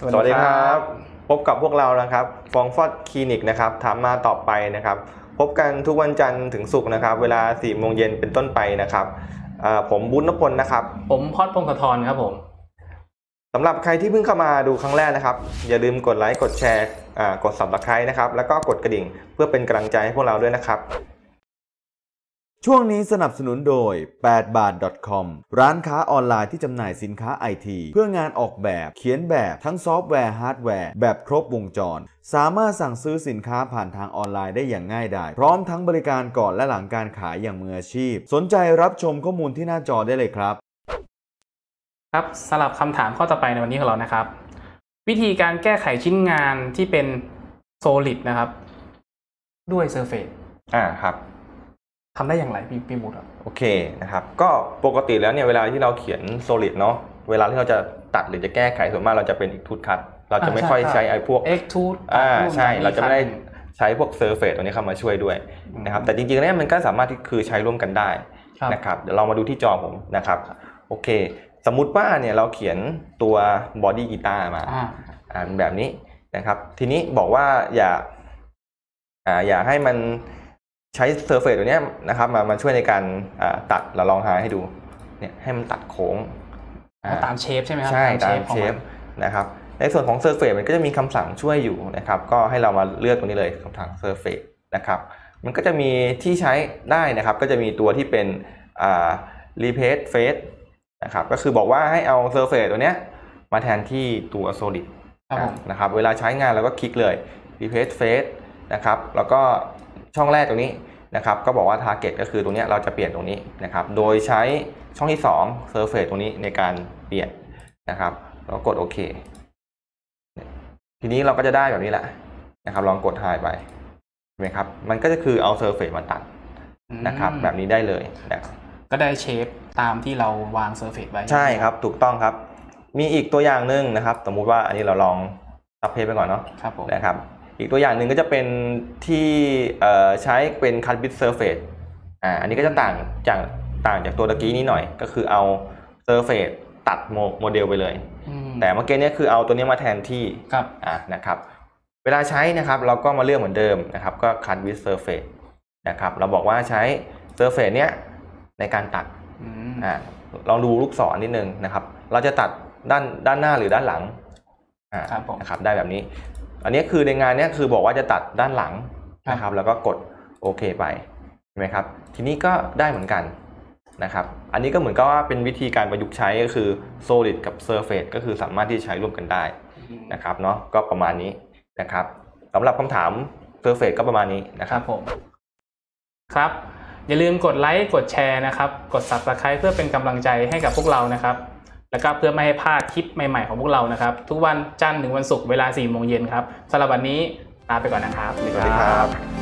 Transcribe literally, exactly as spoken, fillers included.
สวัสดีครับพบกับพวกเรานะครับฟองฟอดคลินิกนะครับถามมาต่อไปนะครับพบกันทุกวันจันทร์ถึงศุกร์นะครับเวลาสี่โมงเย็นเป็นต้นไปนะครับผมบุญนพพลนะครับผมพอดพงศธรครับผมสำหรับใครที่เพิ่งเข้ามาดูครั้งแรกนะครับอย่าลืมกดไลค์กดแชร์กด ซับสไครบ์ นะครับแล้วก็กดกระดิ่งเพื่อเป็นกำลังใจให้พวกเราด้วยนะครับช่วงนี้สนับสนุนโดย แปดบาท คอม ร้านค้าออนไลน์ที่จำหน่ายสินค้า ไอ ที เพื่องานออกแบบเขียนแบบทั้งซอฟต์แวร์ฮาร์ดแวร์แบบครบวงจรสามารถสั่งซื้อสินค้าผ่านทางออนไลน์ได้อย่างง่ายดายพร้อมทั้งบริการก่อนและหลังการขายอย่างมืออาชีพสนใจรับชมข้อมูลที่หน้าจอได้เลยครับครับสำหรับคำถามข้อต่อไปในวันนี้ของเรานะครับวิธีการแก้ไขชิ้นงานที่เป็น Solid นะครับด้วย Surface อ่าครับทำได้อย่างไรพี่พี่มุดครับโอเคนะครับก็ปกติแล้วเนี่ยเวลาที่เราเขียน Solid เนาะเวลาที่เราจะตัดหรือจะแก้ไขส่วนมากเราจะเป็น Extrude Cut เราจะไม่ค่อยใช้ไอ้พวก Extrude อ่าใช่เราจะไม่ได้ใช้พวก Surface ตัวนี้เข้ามาช่วยด้วยนะครับแต่จริงๆแล้วมันก็สามารถที่คือใช้ร่วมกันได้นะครับเดี๋ยวเรามาดูที่จอผมนะครับโอเคสมมุติว่าเนี่ยเราเขียนตัว Body Guitar มาอ่าแบบนี้นะครับทีนี้บอกว่าอย่าอ่าอย่าให้มันใช้ Surface ตัวนี้นะครับมามาช่วยในการตัดเราลองหาให้ดูเนี่ยให้มันตัดโค้งตามเชฟใช่ไหมครับใช่ตามเชฟนะครับในส่วนของ Surface มันก็จะมีคำสั่งช่วยอยู่นะครับก็ให้เรามาเลือกตรงนี้เลยคำสั่ง Surface นะครับมันก็จะมีที่ใช้ได้นะครับก็จะมีตัวที่เป็นอ่า Replace Face นะครับก็คือบอกว่าให้เอา Surface ตัวเนี้ยมาแทนที่ตัว Solid นะครับเวลาใช้งานเราก็คลิกเลย Replace Face นะครับแล้วก็ช่องแรกตรงนี้นะครับก็บอกว่า target ก็คือตรงนี้เราจะเปลี่ยนตรงนี้นะครับโดยใช้ช่องที่สอง surface ตรงนี้ในการเปลี่ยนนะครับแล้วกดโอเคทีนี้เราก็จะได้แบบนี้แหละนะครับลองกด hide ไปเห็นไหมครับมันก็จะคือเอา surface มาตัดนะครับแบบนี้ได้เลยนะครับก็ได้เชฟตามที่เราวาง surface ไว้ใช่ครับถูกต้องครับมีอีกตัวอย่างหนึ่งนะครับสมมุติว่าอันนี้เราลองซับเพจไปก่อนเนาะนะครับอีกตัวอย่างหนึ่งก็จะเป็นที่ใช้เป็น Cut with Surface อ่าอันนี้ก็จะต่างจากต่างจากตัวตะกี้นี้หน่อยก็คือเอา Surface ตัดโมเดลไปเลยแต่เมื่อกี้นี้คือเอาตัวนี้มาแทนที่อ่านะครับเวลาใช้นะครับเราก็มาเลือกเหมือนเดิมนะครับก็ Cut with Surface นะครับเราบอกว่าใช้ Surface เนี้ยในการตัดอ่าลองดูลูกศรนิดนึงนะครับเราจะตัดด้านด้านหน้าหรือด้านหลังอ่านะครับได้แบบนี้อันนี้คือในงานนี้คือบอกว่าจะตัดด้านหลังนะครับแล้วก็กดโอเคไปใช่ไหมครับทีนี้ก็ได้เหมือนกันนะครับอันนี้ก็เหมือนกับว่าเป็นวิธีการประยุกต์ใช้ก็คือ Solid กับ Surface ก็คือสามารถที่จะใช้ร่วมกันได้นะครับเนาะก็ประมาณนี้นะครับสำหรับคำถาม Surface ก็ประมาณนี้นะครับผมครับอย่าลืมกดไลค์กดแชร์นะครับกด ซับสไครบ์ เพื่อเป็นกำลังใจให้กับพวกเรานะครับแล้วก็เพื่อไม่ให้พลาดคลิปใหม่ๆของพวกเรานะครับทุกวันจันทร์ถึงวันศุกร์เวลาสี่โมงเย็นครับสำหรับวันนี้ลาไปก่อนนะครับสวัสดีครับ